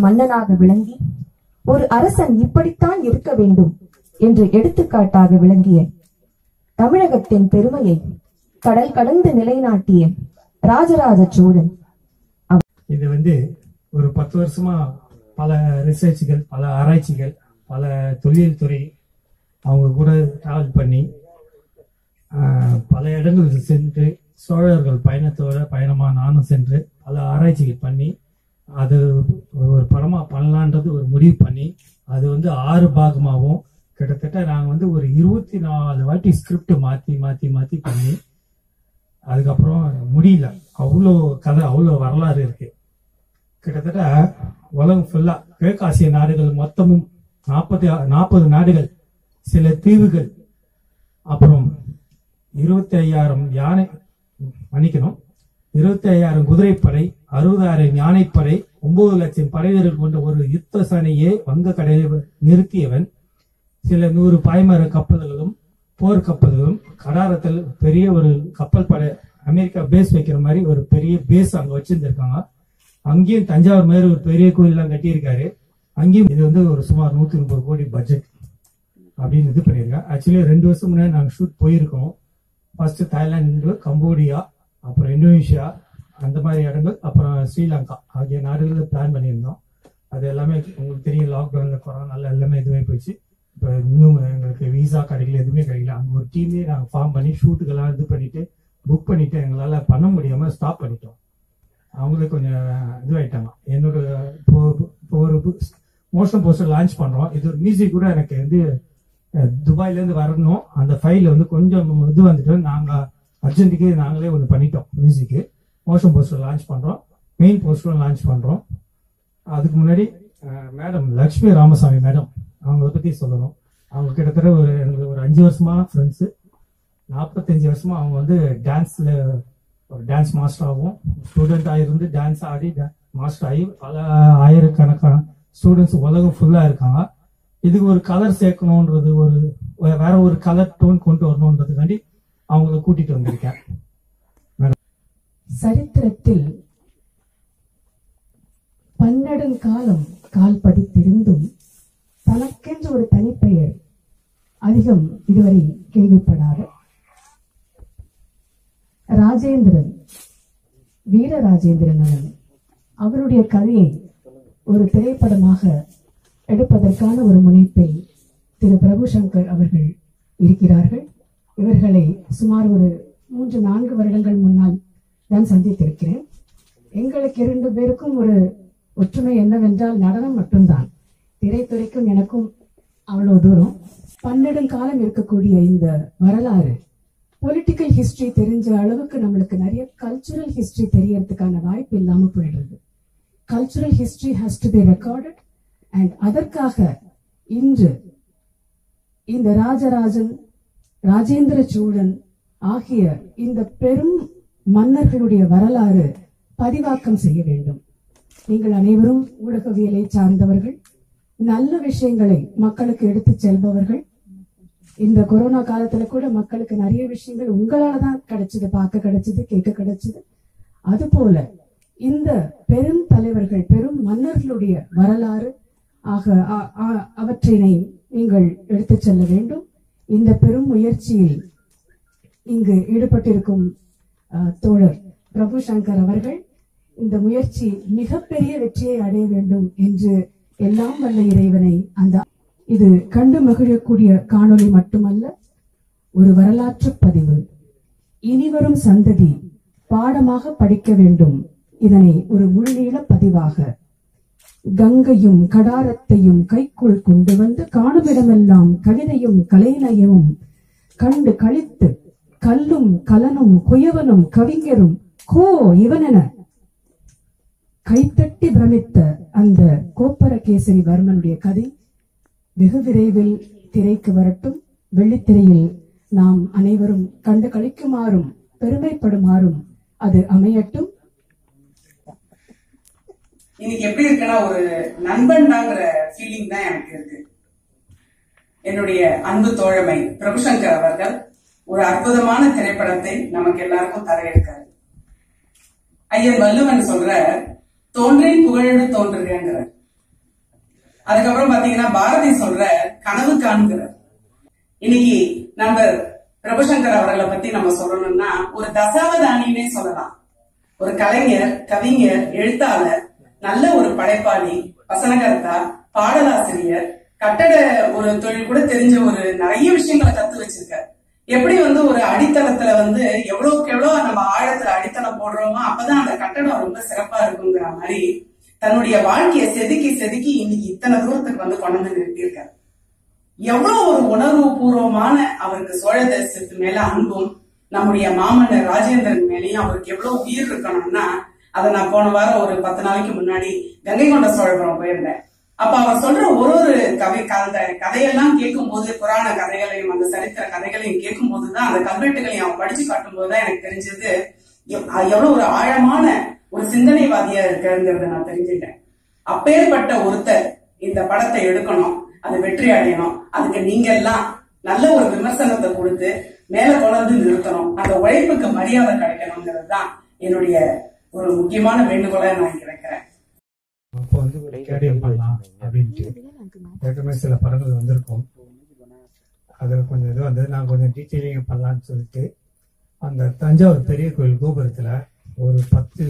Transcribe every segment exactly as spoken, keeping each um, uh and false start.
மன்னனாக விளங்கி ஒரு அரசன் இப்படித்தான் இருக்க வேண்டும் என்று எடுத்துக்காட்டாக விளங்கிய தமிழகத்தின் பெருமையை கடல் கடந்து நிலைநாட்டிய ராஜராஜ சோழன். இது வந்து ஒரு பத்து வருஷமா பல ரிசர்ச்கள், பல ஆராய்ச்சிகள், பல தொழில் துறை அவங்க கூட டிராவல் பண்ணி பல இடங்களுக்கு சென்று சோழர்கள் பயணத்தோட பயணமா நானும் சென்று பல ஆராய்ச்சிகள் பண்ணி அது ஒரு படமா பண்ணலான்றது ஒரு முடிவு பண்ணி அது வந்து ஆறு பாகமாகவும் கிட்டத்தட்ட நாங்கள் வந்து ஒரு இருபத்தி நாலு வாட்டி ஸ்கிரிப்ட் மாற்றி மாற்றி மாற்றி பண்ணி அதுக்கப்புறம் முடியல. அவ்வளோ கதை, அவ்வளோ வரலாறு இருக்கு. கிட்டத்தட்ட உலகம் ஃபுல்லா கிழக்காசிய நாடுகள் மொத்தமும் நாற்பத்தி நாற்பது நாடுகள், சில தீவுகள், அப்புறம் இருபத்தி ஐயாயிரம் யானை மன்னிக்கணும் இருபத்தி ஐயாயிரம் குதிரைப்படை, அறுபதாயிரம் யானைப்படை, ஒன்பது லட்சம் படை வீரர்கள் கொண்ட ஒரு யுத்த சனையே வங்க கடலில் நிறுத்தியவன். சில நூறு பாய்மர கப்பல்களும் போர் கப்பல்களும் கடாரத்தில் பெரிய ஒரு கப்பல் படை அமெரிக்கா பேஸ் வைக்கிற மாதிரி ஒரு பெரிய பேஸ் அங்க வச்சிருந்திருக்காங்க. அங்கேயும் தஞ்சாவூர் மாதிரி ஒரு பெரிய கோயில்லாம் கட்டியிருக்காரு. அங்கேயும் இது வந்து ஒரு சுமார் நூத்தி முப்பது கோடி பட்ஜெட் அப்படின்னு இது பண்ணியிருக்கேன். ஆக்சுவலி ரெண்டு வருஷம் முன்னாடி நாங்கள் ஷூட் போயிருக்கோம். ஃபர்ஸ்ட் தாய்லாந்து, கம்போடியா, அப்புறம் இந்தோனேஷியா, அந்த மாதிரி இடங்கள், அப்புறம் ஸ்ரீலங்கா ஆகிய நாடுகளில் பிளான் பண்ணியிருந்தோம். அது எல்லாமே உங்களுக்கு தெரியும், லாக்டவுன்ல கொரோனால எல்லாமே இதுவே போயிடுச்சு. இப்போ இன்னும் எங்களுக்கு விசா கிடைக்கல, எதுவுமே கிடைக்கல. அங்கே ஒரு டீமே நாங்கள் ஃபார்ம் பண்ணி ஷூட்டுக்கெல்லாம் இது பண்ணிட்டு புக் பண்ணிட்டு எங்களால் பண்ண முடியாமல் ஸ்டாப் பண்ணிட்டோம். அவங்களே கொஞ்சம் இதுவாயிட்டாங்க. என்னோட இப்போ இப்போ ஒரு மோஷன் போஸ்டர் லான்ச் பண்ணுறோம். இது ஒரு மியூசிக் கூட எனக்கு வந்து துபாயிலேருந்து வரணும். அந்த ஃபைல் வந்து கொஞ்சம் இது வந்துட்டு நாங்கள் அர்ஜென்ட்டுக்கு நாங்களே ஒன்று பண்ணிட்டோம். மியூசிக்கு மோஷன் போஸ்டர் லான்ச் பண்ணுறோம், மெயின் போஸ்டரும் லான்ச் பண்ணுறோம். அதுக்கு முன்னாடி மேடம் லக்ஷ்மி ராமசாமி மேடம் அவங்கள பற்றி சொல்லணும். அவங்க கிட்டத்தட்ட ஒரு எனக்கு ஒரு அஞ்சு வருஷமா ஃப்ரெண்ட்ஸு. நாற்பத்தஞ்சு வருஷமா அவங்க வந்து டான்ஸில் ஒரு டான்ஸ் மாஸ்டராகவும் ஸ்டூடெண்ட்டாக இருந்து டான்ஸ் ஆடி மாஸ்டர் ஆகி பல ஆயிரக்கணக்கான ஸ்டூடெண்ட்ஸ் உலகம் ஃபுல்லாக இருக்காங்க. இதுக்கு ஒரு கலர் சேர்க்கணுன்றது, ஒரு வேற ஒரு கலர் டோன் கொண்டு வரணுன்றதுக்காண்டி அவங்கள கூட்டிட்டு வந்திருக்கேன். சரித்திரத்தில் பன்னெடுங்காலம் கால் பதித்திருந்தும் தனக்கென்று ஒரு தனிப்பெயர் அதிகம் இதுவரை கேள்விப்படாத ராஜேந்திரன், வீர ராஜேந்திரன் அவருடைய கதையை ஒரு திரைப்படமாக எடுப்பதற்கான ஒரு முனைப்பில் திரு பிரபு சங்கர் அவர்கள் இருக்கிறார்கள். இவர்களை சுமார் ஒரு மூன்று நான்கு வருடங்கள் முன்னால் நான் சந்தித்திருக்கிறேன். எங்களுக்கு இரண்டு பேருக்கும் ஒரு ஒற்றுமை என்னவென்றால் நடனம் மட்டும்தான். திரைத்துறைக்கும் எனக்கும் அவ்வளவு தூரம். பன்னெடுங்காலம் இருக்கக்கூடிய இந்த வரலாறு, பொலிட்டிக்கல் ஹிஸ்டரி தெரிஞ்ச அளவுக்கு நம்மளுக்கு நிறைய கல்ச்சுரல் ஹிஸ்டரி தெரியறதுக்கான வாய்ப்பு இல்லாம போயிடுறது. Cultural history has to be recorded. And அதற்காக இன்று இந்த ராஜராஜன், ராஜேந்திர சோழன் ஆகிய இந்த பெரும் மன்னர்களுடைய வரலாறு பதிவாக்கம் செய்ய வேண்டும். நீங்கள் அனைவரும் ஊடகவியலை சார்ந்தவர்கள், நல்ல விஷயங்களை மக்களுக்கு எடுத்து செல்பவர்கள். இந்த கொரோனா காலத்துல கூட மக்களுக்கு நிறைய விஷயங்கள் உங்களால தான் கிடைச்சது, பார்க்க கிடைச்சது, கேட்க கிடைச்சது. அது போல இந்த பெரும் தலைவர்கள், பெரும் மன்னர்களுடைய வரலாறு ஆக அவற்றினை நீங்கள் எடுத்து செல்ல வேண்டும். இந்த பெரும் முயற்சியில் இங்கு ஈடுபட்டிருக்கும் தோழர் பிரபு சங்கர் அவர்கள் இந்த முயற்சி மிகப்பெரிய வெற்றியை அடைய வேண்டும் என்று எல்லாம் வல்ல இறைவனை அந்த இது கண்டு மகிழக்கூடிய காணொளி மட்டுமல்ல, ஒரு வரலாற்று பதிவு. இனிவரும் சந்ததி பாடமாக படிக்க வேண்டும். இதனை ஒரு முழுநீள பதிவாக கங்கையும் கடாரத்தையும் கைக்குள் கொண்டு வந்து காணுமிடமெல்லாம் கவிதையும் கலைநயமும் கண்டு கழித்து கல்லும் கலனும் குயவனும் கவிஞரும் கோ இவனென கைத்தட்டி பிரமித்த அந்த கோப்பரகேசரி வர்மனுடைய கதை வெகு விரைவில் திரைக்கு வரட்டும். வெள்ளித்திரையில் நாம் அனைவரும் கண்டு கழிக்குமாறும் பெருமைப்படுமாறும் அது அமையட்டும். இன்னைக்கு எப்படி இருக்குன்னா, ஒரு நண்பன்தாங்கிற ஃபீலிங் தான் எனக்கு இருக்கு. என்னுடைய அன்பு தோழமை பிரபுசங்கர் அவர்கள் ஒரு அற்புதமான திரைப்படத்தை நமக்கு எல்லாருக்கும் தர இருக்காரு. ஐயர் வள்ளுவன் சொல்ற தோன்றேன் புகழெடு தோன்றுகிற அதுக்கப்புறம் பாத்தீங்கன்னா பாரதி சொல்ற கனவு காண்கிறார். இன்னைக்கு நண்பர் பிரபுசங்கர் அவர்களை பத்தி நம்ம சொல்லணும்னா ஒரு தசாவதானின்னே சொல்லலாம். ஒரு கலைஞர், கவிஞர், எழுத்தாளர், நல்ல ஒரு படைப்பாளி, வசனகர்த்தா, பாடலாசிரியர், கட்டட ஒரு தொழில் கூட தெரிஞ்ச ஒரு நிறைய விஷயங்களை கத்து வச்சிருக்காரு. எப்படி வந்து ஒரு அடித்தளத்துல வந்து எவ்வளவுக்கு எவ்வளவு நம்ம ஆழத்துல அடித்தளம் போடுறோமோ அப்பதான் அந்த கட்டடம் ரொம்ப சிறப்பா இருக்குங்கிற மாதிரி தன்னுடைய வாழ்க்கையை செதுக்கி செதுக்கி இன்னைக்கு இத்தனை தூரத்துக்கு வந்து கொண்டு வந்து நிறுத்தியிருக்காரு. எவ்வளவு ஒரு உணர்வு பூர்வமான அவருக்கு சோழ தேசத்து மேல அன்பும் நம்முடைய மாமன்னர் ராஜேந்திரன் மேலேயும் அவருக்கு எவ்வளவு உயிர் இருக்கணும்னா அதை நான் போன வாரம் ஒரு பத்து நாளைக்கு முன்னாடி கங்கை கொண்ட சோழபுரம் போயிருந்தேன். அப்ப அவர் சொல்ற ஒரு ஒரு கதை கதையெல்லாம் கேட்கும் போது, புராண கதைகளையும் அந்த சரித்திர கதைகளையும் கேட்கும் போதுதான், அந்த கல்வெட்டுகளையும் அவன் படிச்சு காட்டும் போதுதான் எனக்கு தெரிஞ்சது எவ்வளவு ஒரு ஆழமான ஒரு சிந்தனைவாதியா இருக்காருங்கிறத நான் தெரிஞ்சுட்டேன். அப்பேற்பட்ட ஒருத்தர் இந்த படத்தை எடுக்கணும், அது வெற்றி அடையணும், அதுக்கு நீங்க எல்லாம் நல்ல ஒரு விமர்சனத்தை கொடுத்து மேல கொண்டு நிறுத்தணும், அந்த உழைப்புக்கு மரியாதை கிடைக்கணுங்கிறது தான் என்னுடைய ஒரு முக்கியமான வேண்டுகோளை நான் இங்க வைக்கிறேன். அப்போ வந்து ஒரு கேடியம் பண்ணலாம் அப்படின்ட்டு ஏற்கனவே சில படங்கள் வந்திருக்கும். அதில் கொஞ்சம் இது வந்து நான் கொஞ்சம் டீட்டெயிலிங் பண்ணலான்னு சொல்லிட்டு அந்த தஞ்சாவூர் பெரிய கோயில் கோபுரத்துல ஒரு பத்து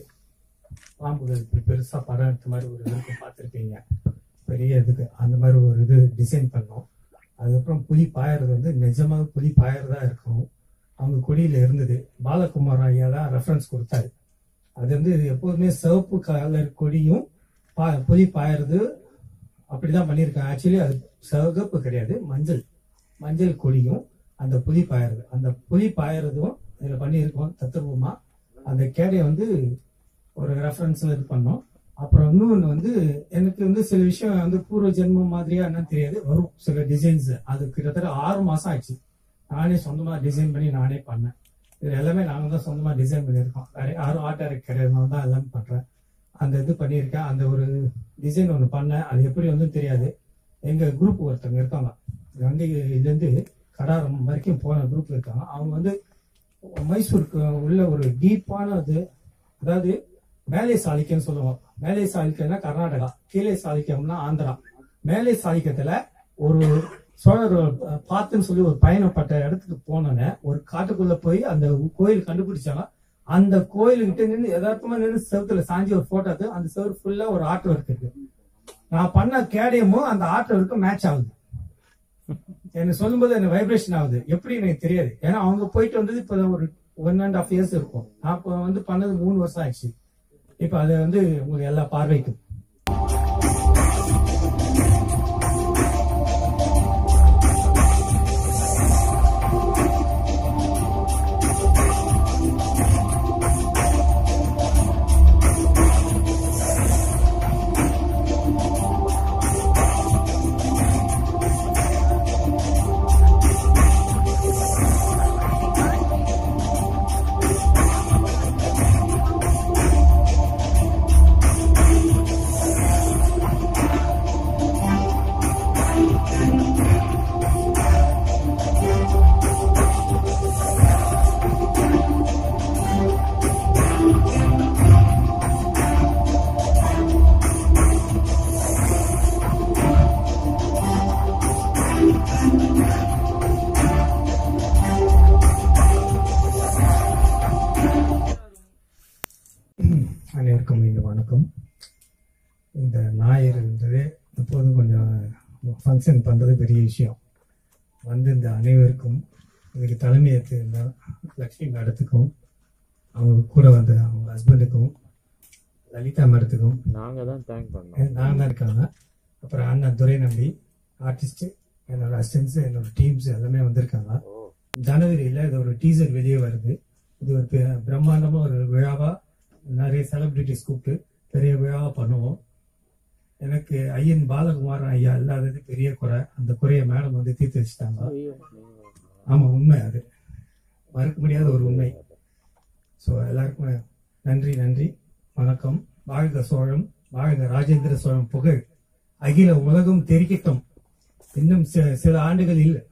பாம்புகள் இப்படி பெருசா படம் எடுத்த மாதிரி ஒரு இதுக்கு பார்த்துருப்பீங்க, பெரிய இதுக்கு அந்த மாதிரி ஒரு இது டிசைன் பண்ணோம். அதுக்கப்புறம் புலி பாயறது வந்து நிஜமாக புலி பாயறதா இருக்கும். அவங்க கொடியில இருந்தது. பாலகுமார் ஐயா தான் ரெஃபரன்ஸ் கொடுத்தாரு. அது வந்து எப்போதுமே சிவப்பு கலர் கொடியும் புலி பாயறது அப்படிதான் பண்ணியிருக்காங்க. ஆக்சுவலி அது சிவப்பு கிடையாது, மஞ்சள் மஞ்சள் கொடியும் அந்த புலி பாயறது, அந்த புலி பாயறதும் இதுல பண்ணியிருக்கோம் தத்துவமா. அந்த கேடையை வந்து ஒரு ரெஃபரன்ஸ்ல இது பண்ணோம். அப்புறம் இன்னொன்று வந்து எனக்கு வந்து சில விஷயம் வந்து பூர்வ ஜென்மம் மாதிரியா என்னன்னு தெரியாது, வரும் சில டிசைன்ஸ். அது கிட்டத்தட்ட ஆறு மாசம் ஆச்சு நானே சொந்தமா டிசைன் பண்ணி நானே பண்ணேன். இது எல்லாமே நாங்கள் தான் சொந்தமா டிசைன் பண்ணியிருக்கோம், வேற யாரும் ஆர்ட் டைரக்ட் கிடையாது, தான் எல்லாமே பண்றேன். அந்த இது பண்ணியிருக்கேன். அந்த ஒரு டிசைன் ஒன்று பண்ணேன், அது எப்படி வந்து தெரியாது. எங்க குரூப் ஒருத்தவங்க இருக்காங்க, கங்கையிலேருந்து கடாரம் வரைக்கும் போன குரூப் இருக்காங்க. அவங்க வந்து மைசூருக்கு உள்ள ஒரு டீப்பான இது, அதாவது மேலே சாலிக்கன்னு சொல்லுவோம். மேலே சாலிக்கன்னா கர்நாடகா, கீழே சாலிக்கம்னா ஆந்திரா. மேலே சாலிக்கத்துல ஒரு சோழர் பார்த்துன்னு சொல்லி ஒரு பயணப்பட்ட இடத்துக்கு போனோன்னே ஒரு காட்டுக்குள்ள போய் அந்த கோயில் கண்டுபிடிச்சாங்க. அந்த கோயிலுக்கிட்ட நின்று யதார்த்தமா நின்று செவத்துல சாஞ்சி ஒரு போட்டோ எடுத்து அந்த செவரு ஃபுல்லா ஒரு ஆர்ட் ஒர்க் இருக்கு. நான் பண்ண கேடயமும் அந்த ஆர்ட் ஒர்க்கும் மேட்ச் ஆகுது. எனக்கு சொல்லும்போது எனக்கு வைப்ரேஷன் ஆகுது, எப்படி எனக்கு தெரியாது. ஏன்னா அவங்க போயிட்டு வந்தது இப்ப ஒரு ஒன் அண்ட் ஹாஃப் இயர்ஸ் இருக்கும். நான் இப்போ வந்து பண்ணது மூணு வருஷம் ஆயிடுச்சு. இப்ப அது வந்து உங்களுக்கு எல்லா பார்வைக்கும் அனைவருக்கும் மீண்டும் வணக்கம். இந்த ஞாயிறு இருந்தது எப்போதும் கொஞ்சம் ஃபங்க்ஷன் பண்ணுறது பெரிய விஷயம். வந்து இந்த அனைவருக்கும் இதுக்கு தலைமை ஏற்றிருந்த லக்ஷ்மி மேடத்துக்கும், அவங்க கூட வந்த அவங்க ஹஸ்பண்டுக்கும், லலிதா மேடத்துக்கும் நாங்கள் தான் தேங்க் பண்ணோம். நாங்கள் தான் இருக்காங்க. அப்புறம் அண்ணா துரை நம்பி ஆர்டிஸ்ட், என்னோட அசிஸ்டன்ஸ், என்னோட டீம்ஸ் எல்லாமே வந்திருக்காங்க. ஜனவரியில் இது ஒரு டீசர் வெளியே வருது. இது ஒரு பிரம்மாண்டமாக ஒரு விழாவா நிறைய செலிபிரிட்டிஸ் கூப்பிட்டு பெரிய விழாவா பண்ணுவோம். எனக்கு ஐயன் பாலகுமார் ஐயா இல்லாதது பெரிய குறை. அந்த குறையை மேடம் வந்து தீர்த்து வச்சுட்டாங்க. ஆமா, உண்மை, அது மறுக்க முடியாத ஒரு உண்மை. ஸோ எல்லாருக்கும் நன்றி நன்றி வணக்கம். வாழ்க சோழம், வாழ்க ராஜேந்திர சோழம் புகழ் அகில உலகம் தெரிவிக்கட்டும். இன்னும் சில ஆண்டுகள் இல்லை.